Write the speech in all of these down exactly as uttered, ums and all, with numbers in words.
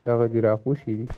دغه دي راخوشي دي.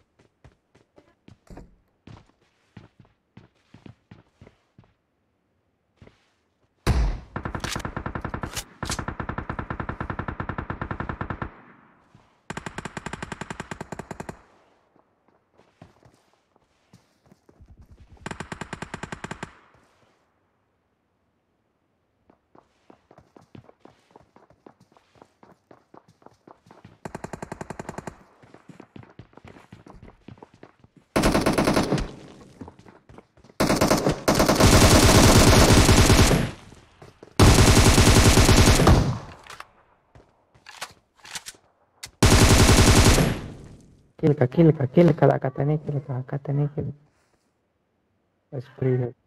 Kilka, kilka, kilka, la katane, kilka, katane, kilka. Spray.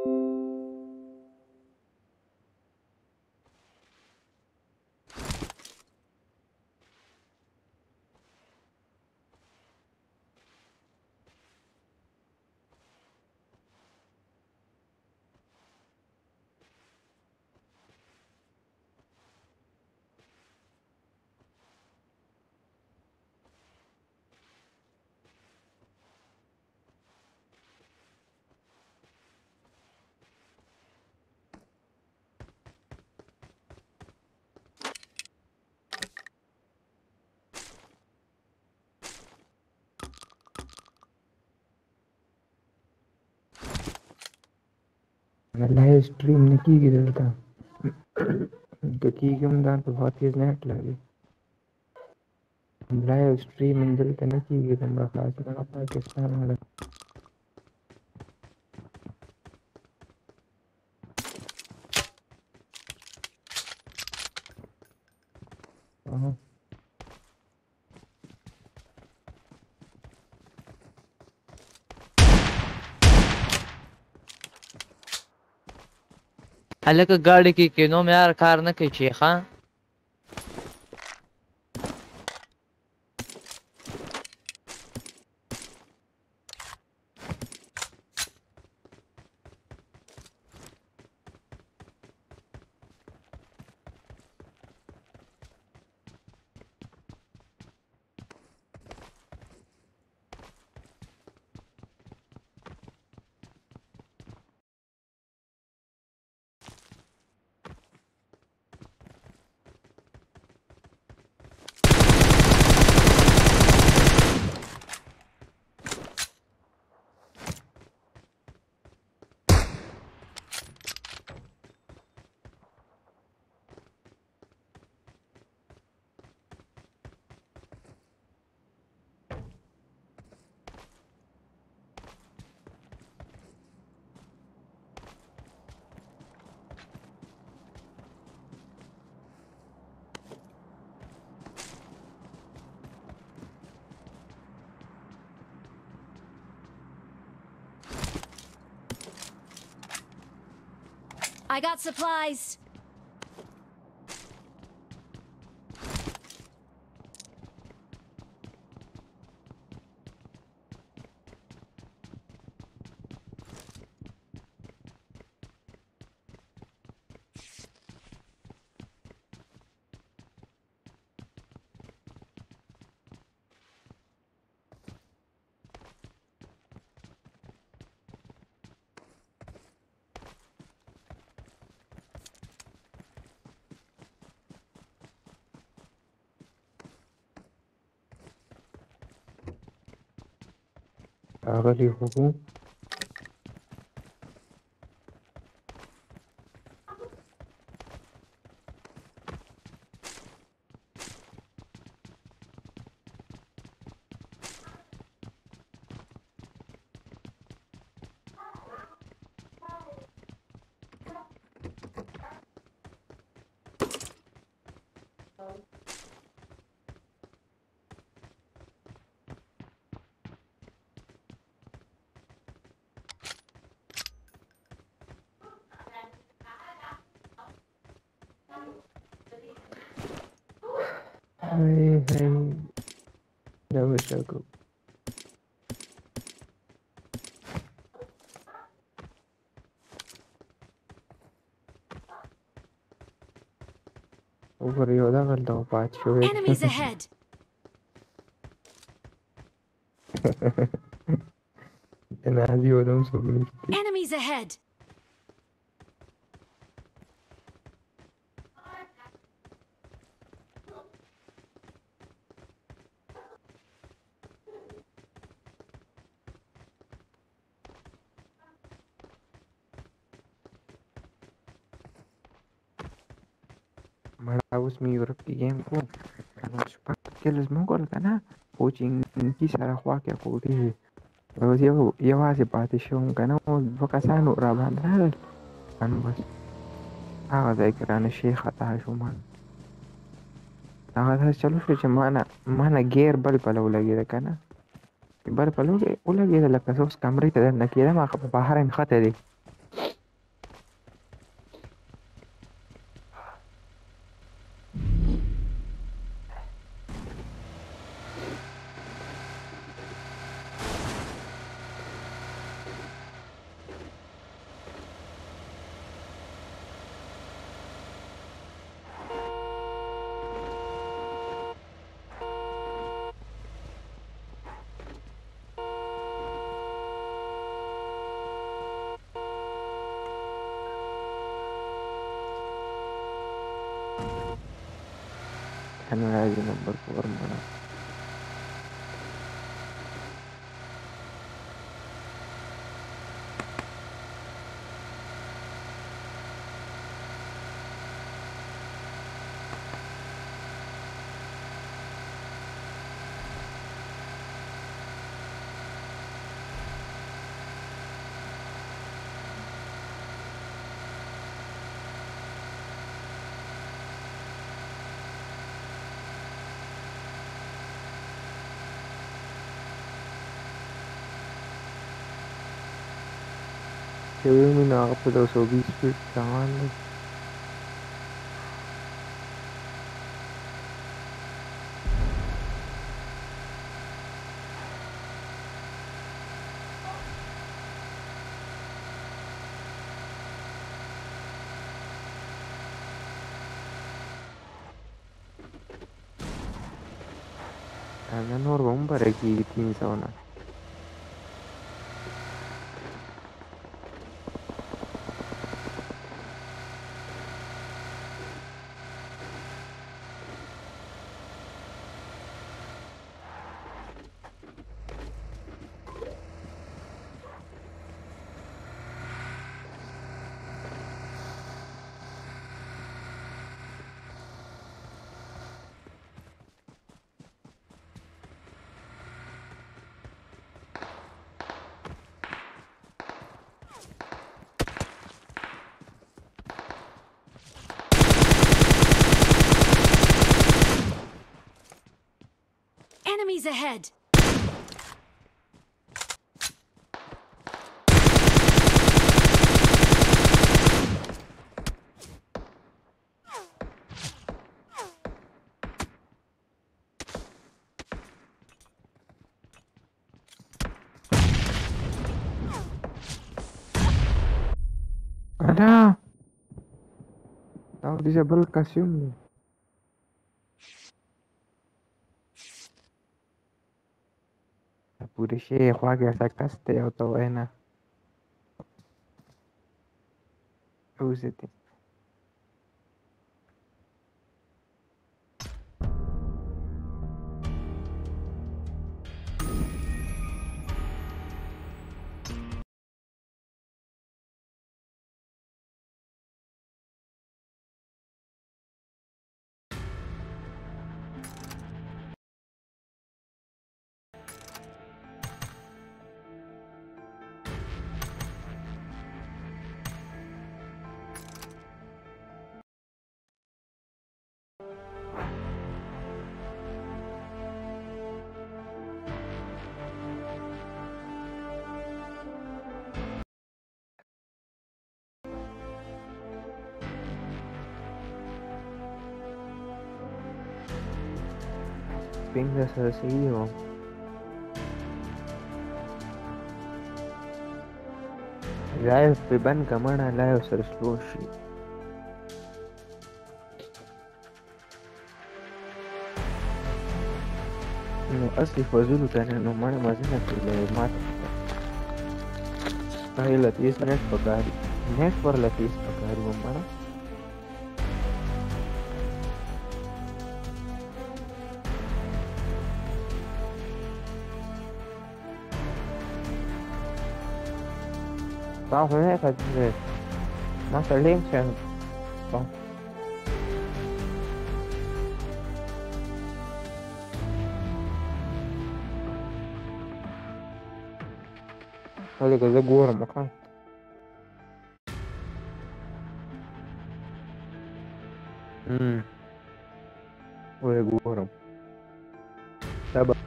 मैं live stream ने की गिर था तो की कम दान तो बहुत तेज नेट लगे लाइव स्ट्रीम अंदर तने की गिर हम खास का पाकिस्तान वाला हां هلکه ګاډي کې کینو مې هر کار نه کوي چې ښه I got supplies. اغلي هو هاي هاي لا مشاكل وګوره یو دغه دغه پات شوی Enemies ahead. جنازي ولهم سوبنيشتي. Enemies ahead! मड़ा उसमें यूरोप की गेम को أنا مش فاكر اسمه قول لك أنا coaching kisara kwake kuri yo yo hace parte شون كان فكسان ورابان هذا كان بس هذا ذكر أنا الشيخ هذا شو ما هذا چلو شو چې معنا معنا غیر بل بل ولګي کنه بل بل ولګي لکه اوس کمرې ته نه کېده ما په بهر نه خته دي أنا عايز نمبر فور معنا cewek mi nakakapod daw sa whisper tangan Ana nor bomba reki tin sauna Enemies ahead! ada tahu disable kasium pure شيخ واقع سكست يا طوينا اوزتي Venga, se seguido. Live पे बन कमाना live सर slow शी نو اصلي فضول کنه نو مړه مزه نه کوي ماته هغې له تیز نیټ پکاري نیټ ورله تیز پکاري و مړه تا خو نه کړې ما ته لینک سند ولې که زه ګورم ښه وایي ګورم دا به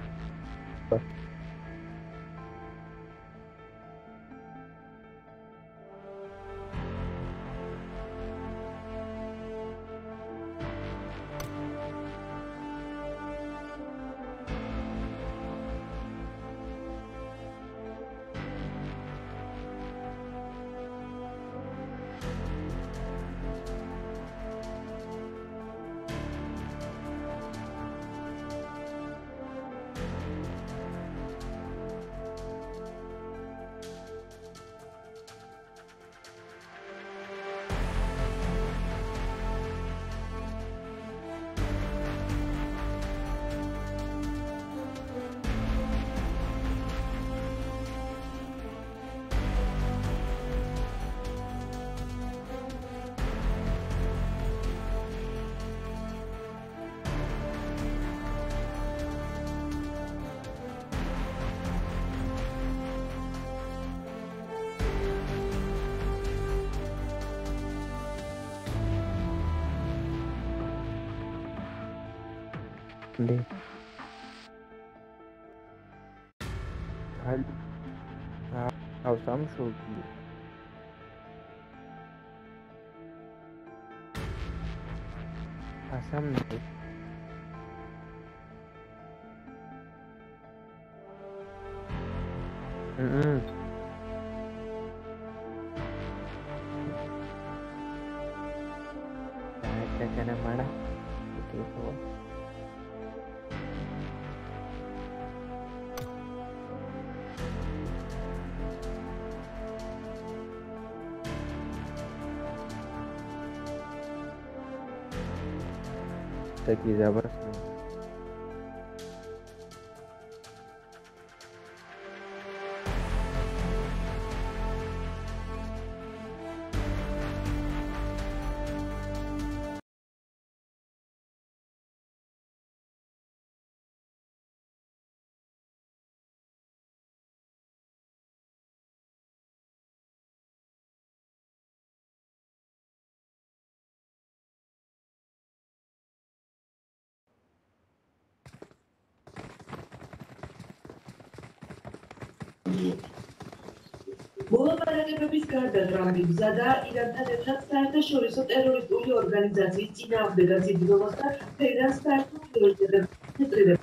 دی او سم شو سم دی دا کنه مړه اوکې هو تکی زبرست მოლაპარაკებების გარდა ტრამპი გზადაა ირანთან ერთად საერთაშორისო ტერორისტული ორგანიზაციის წინააღმდეგად ძიძინებას და თეირანს საერთო პრიორიტეტებს ეთყიდება.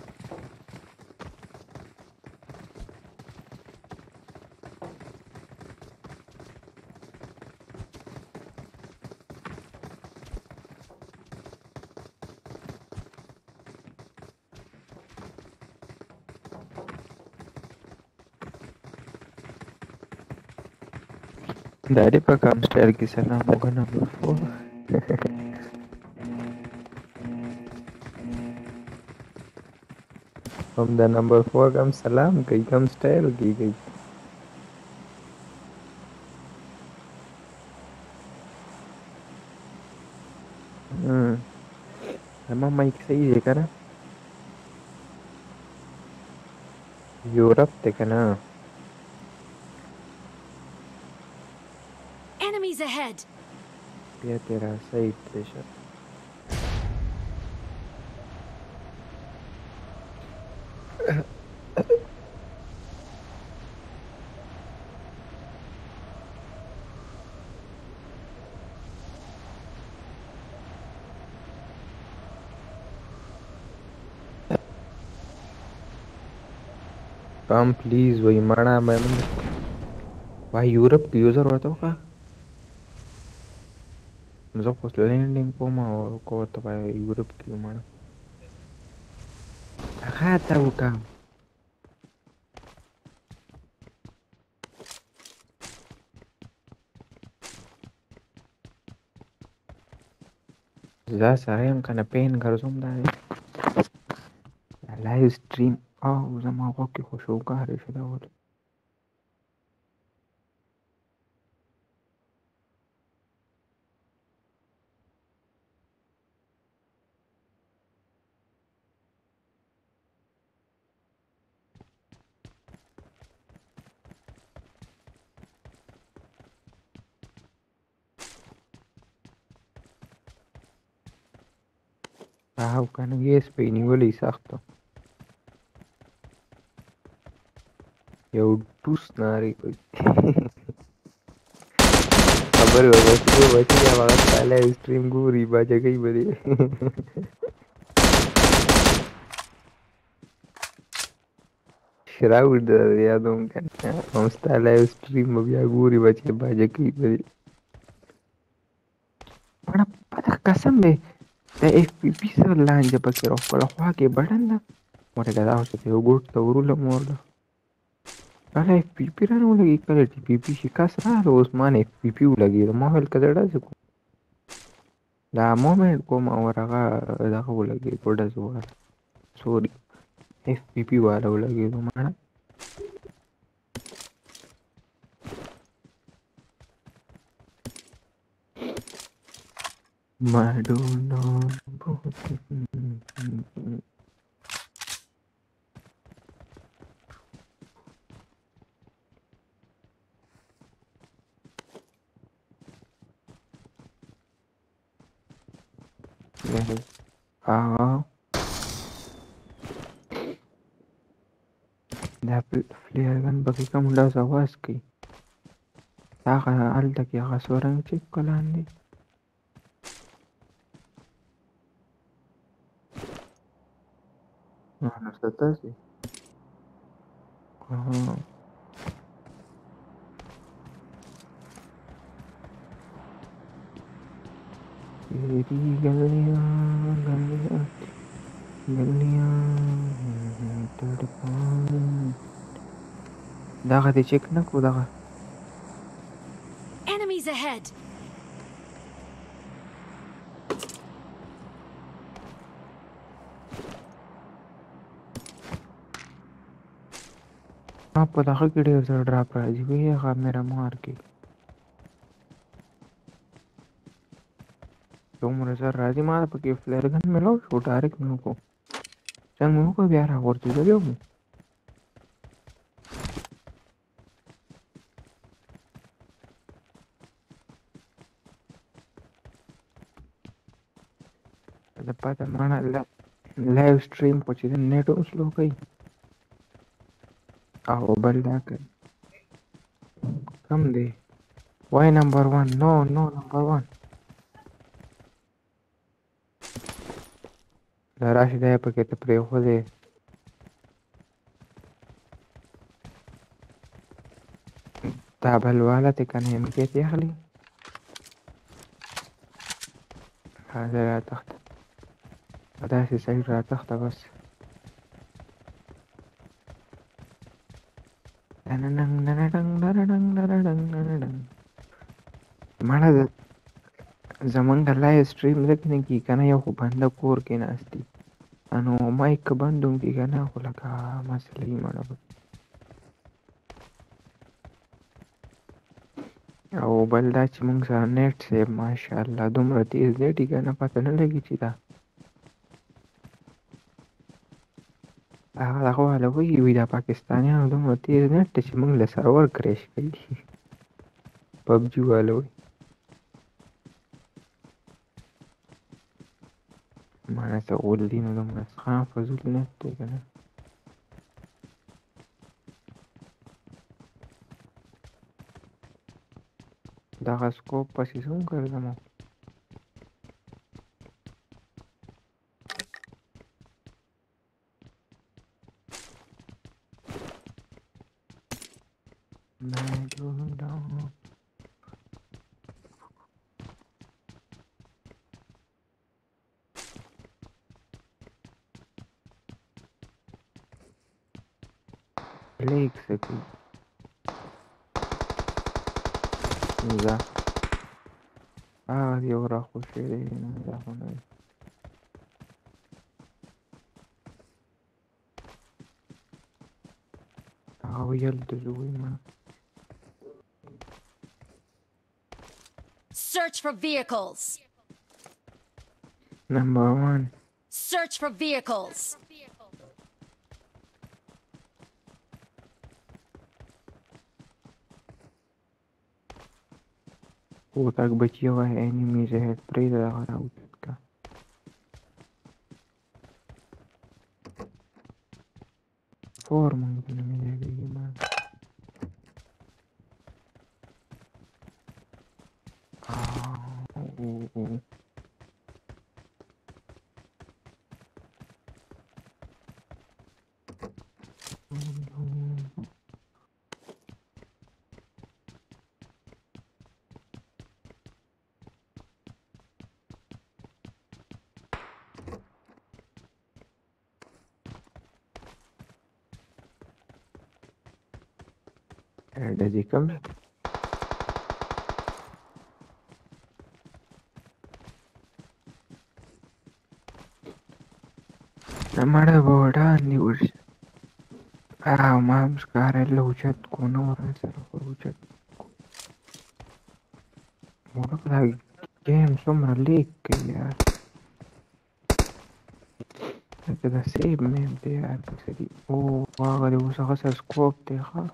Dari pa kamster ki sana moga number four. From the number four kam salam kai kam style ki gai. Hmm. Emang mic सही है क्या ना? Europe देखा ना? Enemies ahead. ये तेरा सही प्रेशर काम प्लीज वही माना मैं भाई यूरोप की यूजर होता होगा Zopos landing poma o ko to pa Europe ki mana. خاته وکم زه سره یم که نه پین ګرځوم دا دی لایو سټریم او زما غوږ کې خو شوګارې شو دا ولې او که نه ګیس پې نیولی سخته یو ټوس نارې کوي خبرې ورپسې کوي بچي بیا به هغه ستا لایو سټریم ګوري باجګۍ به دې شراوډ د یادوم که نه هم ستا لایو سټریم به بیا ګوري بچي باجګۍ به دې مړه پته قسم دی د اف پي پي سره لانجه پکې راخپله خوا کې بټن ده ورته دا اوس یو ګوټ ته ورولم ورله کله اف پي پي رانه ولګي کله ټي پي پي شکست راغله اوس ما نه اف پي پي ولګېده ما ویل که زه ډزې کوم دا مومنټ کوم او هغه دغه ولګېدو ډزو والا سوري اف پي پي والا ولګېدو مړه Madonna. Ah, دا فلیر ګن پکې کوم ډز اواز کوي هغه هلته کې هغه سورنګ چې کلان دی نو تاسې तेरी गलियां गलियां गलियां तड़पान دغه دې چेक نه کو دغه Enemies ahead. ما په دغه کې ډېر زر ډراپ راځي وی هغه میرا مار کې دومره زر راځي ما پکې فلیر ګن ملو شو ډایرکټ مې وکړو څنګه مې وکړو بیا راغورځېدلی وم د پته ماڼه لایو سټریم خو چې نیټ هم سلو کوي او بل دا کوي کم دی وای نمبر ون نو نو نمبر ون دا راشي دا یې پکې ته پرېښودې دا بل والا ته که نه ایم کې ته اخلي حاضر راتخته داسې سایډ راتخته بس مړه زمونږ لایو سټریم ځکه نه کېږي که نه یو خو بنده کور کې ناست دي نو مایک که بند هم کړي که نه خو لکه مسله وي مړه او بل دا چې مونږ سره نیټ صاحب ماشاءالله دومره تیز نیټ که نه پته نه لګي چې دا هغه دغه والا وایي وایي دا پاکستانیانو دومره تیز نیټ دی چې مونږ له سرور کریش کوي پبجي والا وایي معنی ته غولي نو دومره خام فضول نیټ دی که نه دغه سکوپ پسې څه هم ګرځم لیک څه کوي ځه هغه یو راخوشې دی نه دا خو نه دی هغه ویل د زوی ما Search for vehicles. نمبر وان Search for vehicles. او tak بچی وای انیمیز هیډ پرې دا راوځه کا فور مونږ نه مې ما او دا دې کوم നമ്മുടെ board news Scarello chat con ora chat ورا كده جيم سمرة ليك يا كده سيب مين دي عارف سري اوه واغدي وسخس سكوب دي خا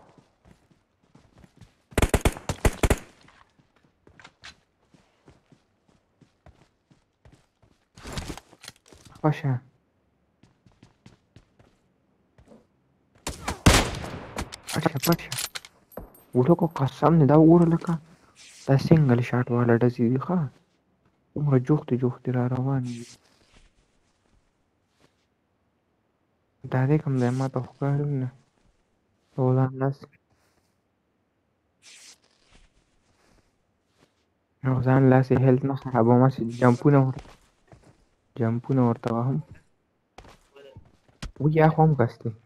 خشا پټه پټه ورکو قسم نه دا وګوره لکه دا سنگل شاټ والا ډزې دي ښه دومره جوختې جوختې را روان دي دا دې کوم دی ما ته خو ښکاري نه ځان لاس ځان لاسې هیلت نه خرابوم هسې جمپونه ور جمپونه ورته وهم وي یا خو هم کس دی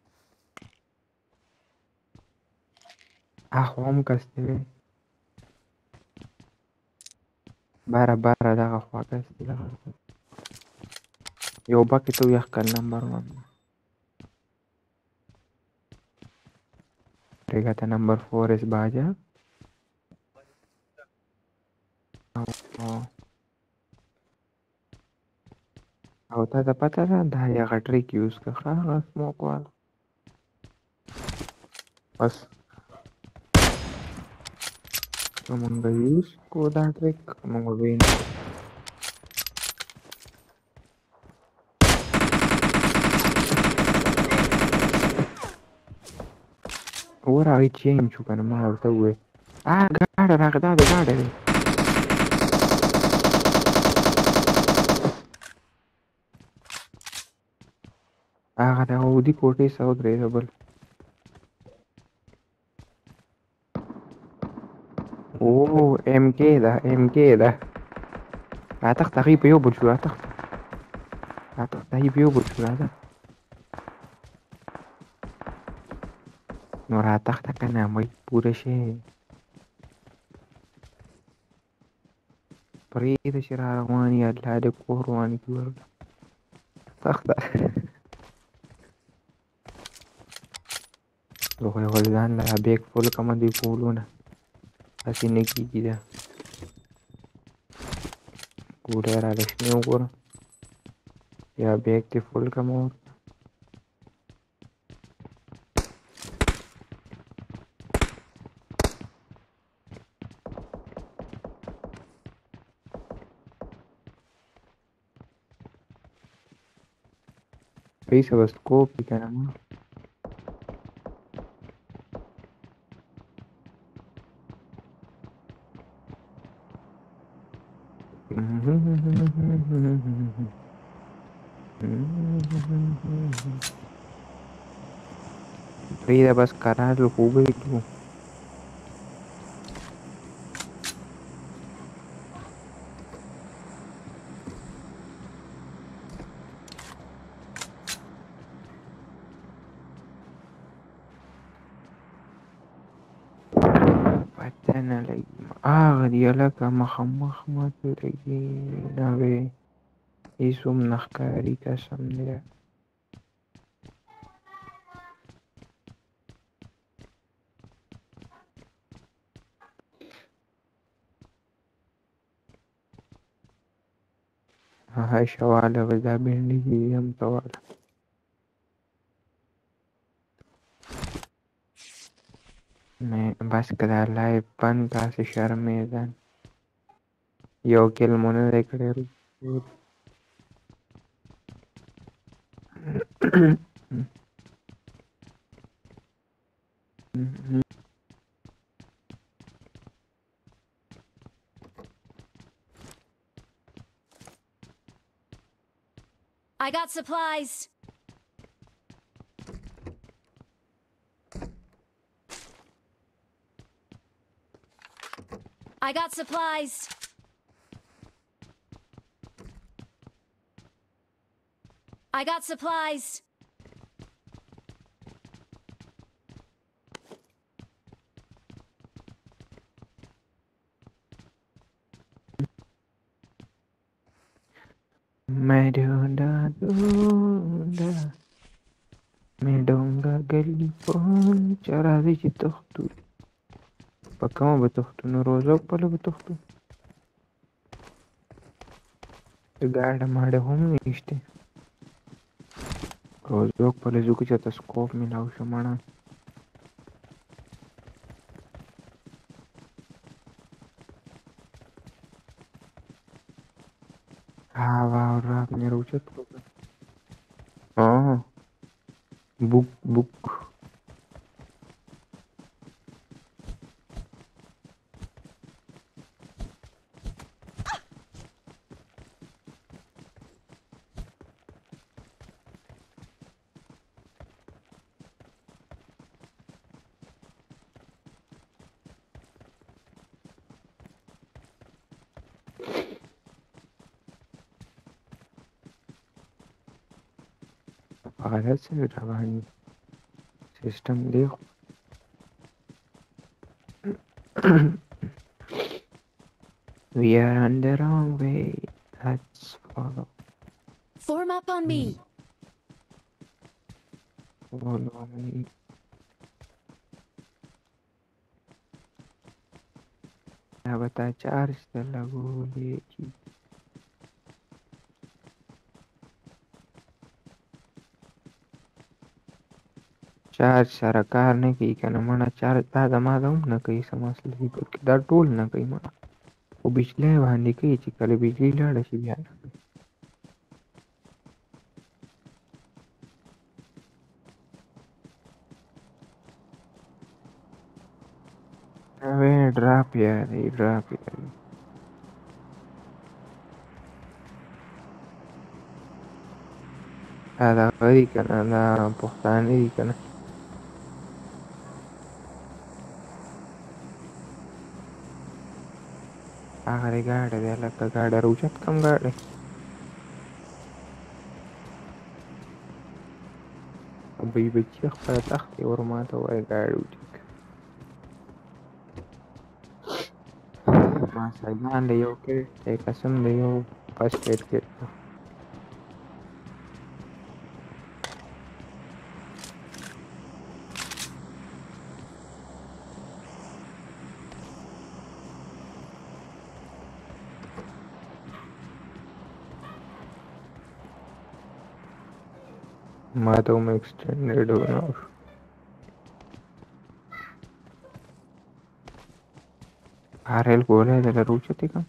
اخو هم کس دی باره باره دغه خوا کس دی دغه یو بکې ته ویښ کړ نمبر ون regata number four es Baja او تا ته پته ده دا هغه ټریک یوز کړه هغه سموک والا بس که مونږ یوز کو دا ټریک مونږ وین ورا هغې چین شو که نه ما ورته وویل آ ګاډه راغله دا د ګاډه دی هغه د اودي کوټې سره ودرېده بل او ام کې ده ام کې ده راتښته هغې په یو بل شو راتښته راتښته هغې په یو بل شو راځه نو راتښته که نه مۍ پوره شي پرېږده چې را روان یې الله دې کور روان کړي ورله تښته زه خو یې ځان له بیګ فل کړمه دې کولونه هسې نه کېږي ده ګوډی راله شنې وګوره یا بیګ دې فل کړمه ورته Pisa was scope که نه ما پرېږده بس قرار له خوبه کړو نه لګي هغه دی لکه مخامخ ماته لګي نه وې هېڅ هم نه ښکاري قسم دی عایشه واله به دا بینډې دي هم ته واله میں بس که دا لایف بند کا څه شرمېږم یو کیل مو نه دی کړی I got supplies. I got supplies. I got supplies. मैं ढूंढा ढूंढा मैं ډونګه ګلي پون چا راځي چې تښتو په کومه به تښتو نو روزوک پله به تښتو ګاډه ماډه هم نشته روزوک پله ځو که چېرته سکوپ میلاو شه مړه ها واورا مې روچت کړه ها بوک بوک حالت څنګه روان دي سیسټم دی خو we are on the wrong way let's follow Form up on me. follow me دا به تا چارج ته لګولې چې چارج سره کار نه کوي که نه مړه چارج دا زما د هم نه کوي څه مسله دي پکې دا ټول نه کوي مړه خو بجلی باندې کوي چې کله بجلی لاړه شي بیا نه کوي اوی ډراپ یاري ډراپ یاري دا دغه دي که نه دا پښتانه دي که نه هغه دی ګاډی دی هلکه ګاډی راوچت کړم ګاډی بۍ بچي خپله تختې ور ماته وایي ګاډی اوچت کړه ما سلمان له یو کړی دی قسم د یو فسټ ایډ کټ ما ته هم اکسټنډډ ونه شو آرایل ګولی دی له راوچتې کړم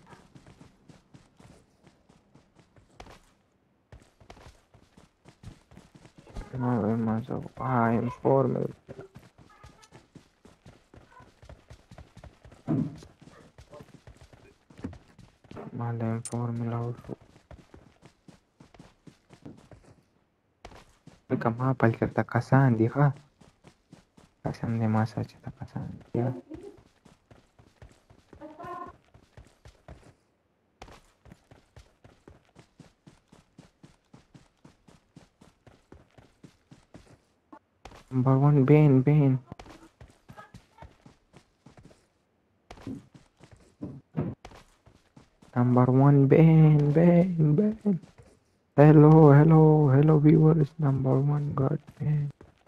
ما ویل ما زه ایم فور مې ما له ایم فور میلاو شو لکه ما پل چېرته کسان دي ښه قسم دی ما سره چېرته کسان دي نمبر ون بین بین Number one Ben, Ben, Ben. Hello, hello, hello viewers. Number one got Ben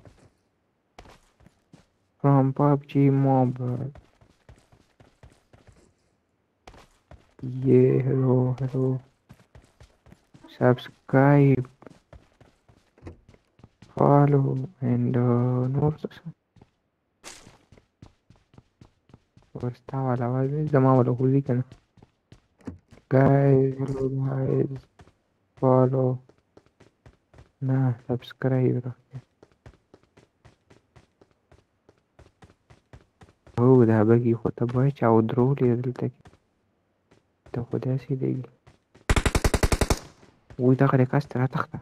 from P U B G Mobile. Yeah, hello, hello. Subscribe, follow, and uh, نور څه شو؟ ورستا والا आवाज دی زما ولا خو دي کنه. Guys, hello guys. Follow. نه subscribe راکړه. هو دا بګي خو ته وایي چې او درولې دلته کې ته خو داسې لګي. وای دغه رکاست راتخته.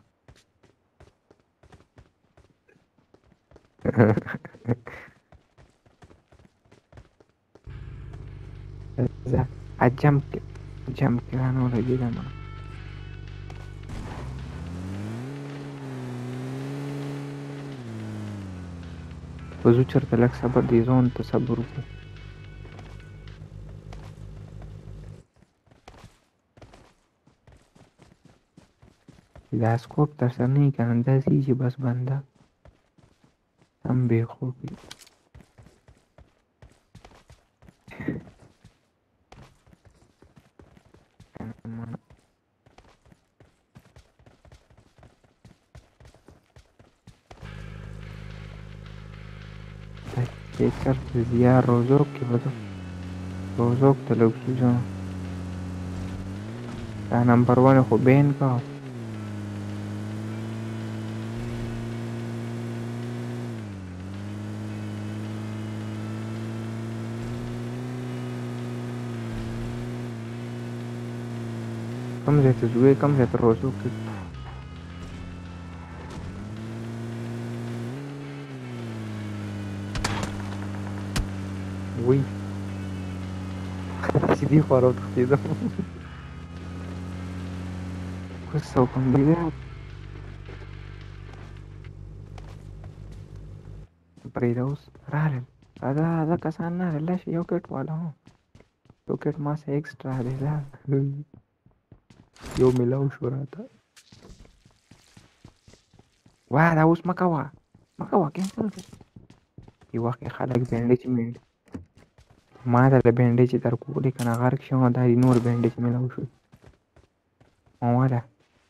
زه جمپ کې جمپ کې رانه ولګېدم. خو زه چېرته لږ صبر دې ځان ته صبر وکړو. دا سکوپ تر سره نه وي که نه داسې وي چې بس بنده هم بېخوب وي. چې چېرته زیا روزوک کې به زه روزوک ته لږ ځو. دا نمبر ون خو بین کا کم ځای ته ځو کم ځای ته روزوک کې وی چې دې خوا راوتښتېدم. اوس څه وکړم بیا پرېږده اوس راغلل دا دا کسان نه راغلل چې یو کټ والا هم یو کټ ما سره ایکسټرا دی دا یو میلاو شو راته. واه دا اوس مه کوه مه کوه کینسل کړه. یو وخت کې خلک بینډیج مې ما ته د بینډیج در کولې که نه غرق شوم دا دې نور بینډیج میلاو شو. مواله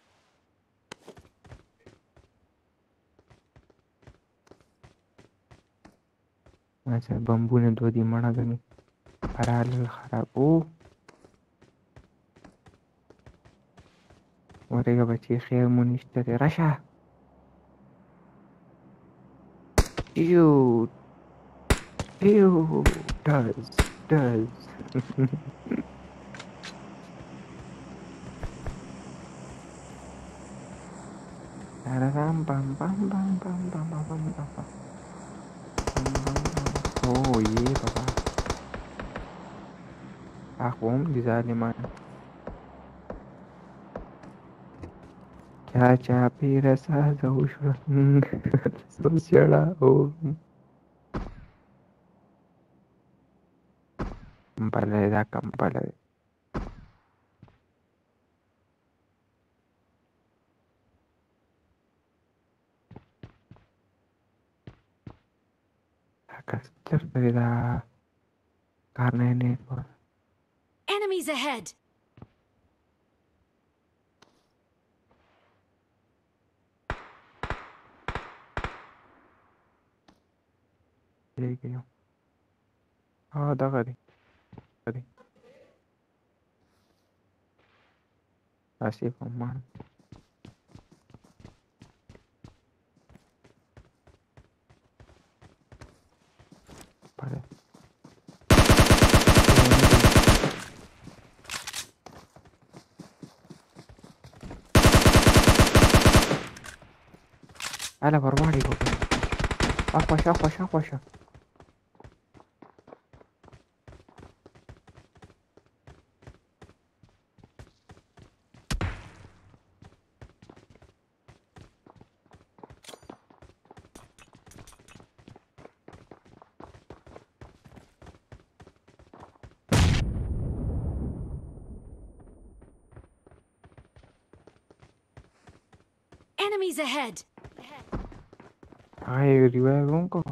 ما سره بمبونه دوه دي مړه ګنې راغلل خراب او ورېږه بچې خیر مو نشته دی راشه. Dude, dude, does, does. Bam bam bam bam bam bam bam bam bam. Oh yeah, baba. Akhom di zaliman. क्या चापी रसा जोश सोचड़ा ओ कंपले दा कंपले कसर तेरा करने ने Enemies ahead! गयो हाँ दा करी करी आसिफ अम्मान पड़े अला बर्बादी को आखवाश आखवाश आखवाश Enemies ahead! Ay, revive ko.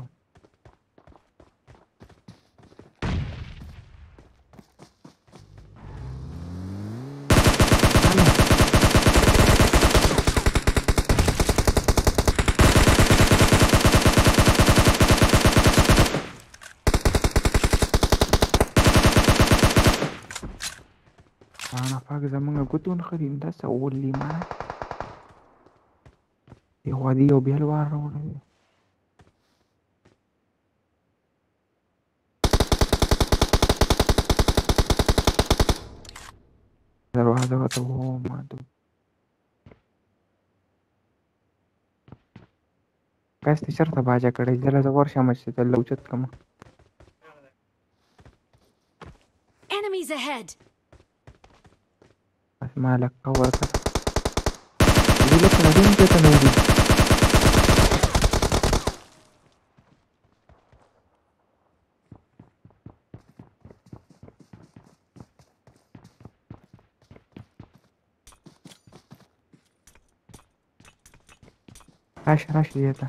Ana faga zaman gutun kharinda sa uli ma. Di wadi o bial waro. दरवाजा का तो वो मार दो काय ते शर्त माझ्याकडे ज्याला वर्षामध्ये त्याला लवचत का मग Enemies ahead! मला कवर कर दिलं तर अजून त्याचं नवरी राश राश येता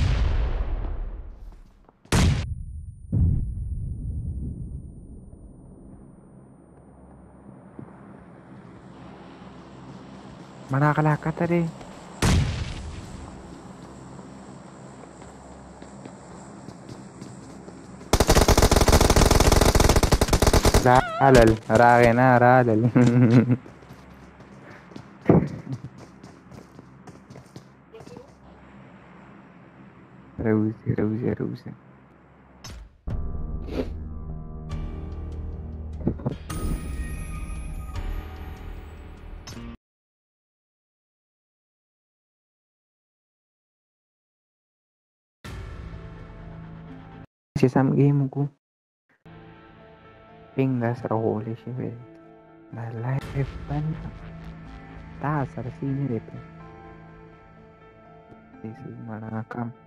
Manakala ka tadi. Ralal, rage na ralal. Rausi, rausi, rausi. Sam game ko. Pingas rohole siya. Na live ban. Ta sarasi ni repe. Isi mana kam.